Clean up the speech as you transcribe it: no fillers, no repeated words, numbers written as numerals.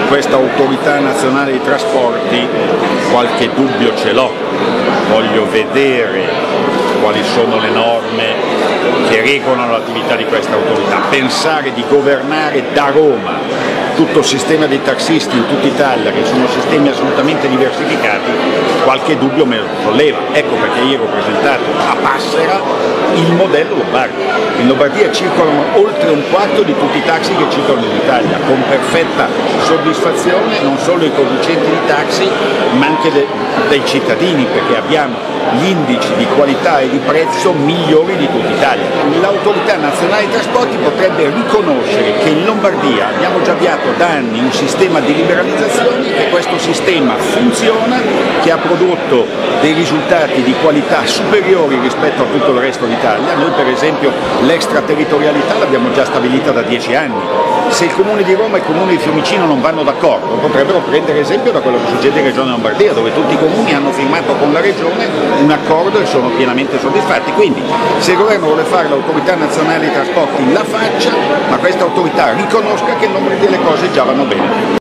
questa autorità nazionale dei trasporti qualche dubbio ce l'ho, voglio vedere quali sono le norme che regolano l'attività di questa autorità. Pensare di governare da Roma tutto il sistema dei taxisti in tutta Italia, che sono sistemi assolutamente diversificati, qualche dubbio me lo solleva. Ecco perché ieri ho presentato a Passera il modello Lombardia. In Lombardia circolano oltre un quarto di tutti i taxi che circolano in Italia, con perfetta soddisfazione non solo i conducenti di taxi ma anche dei cittadini, perché abbiamo gli indici di qualità e di prezzo migliori di tutta Italia. L'autorità nazionale dei trasporti potrebbe riconoscere che in Lombardia abbiamo già avviato da anni un sistema di liberalizzazione, che questo sistema funziona, che ha prodotto dei risultati di qualità superiori rispetto a tutto il resto d'Italia. Noi per esempio l'extraterritorialità l'abbiamo già stabilita da 10 anni. Se il Comune di Roma e il Comune di Fiumicino non vanno d'accordo, potrebbero prendere esempio da quello che succede in Regione Lombardia, dove tutti i comuni hanno firmato con la Regione un accordo e sono pienamente soddisfatti. Quindi se il governo vuole fare l'autorità nazionale dei trasporti la faccia, ma questa autorità riconosca che in Lombardia le cose già vanno bene.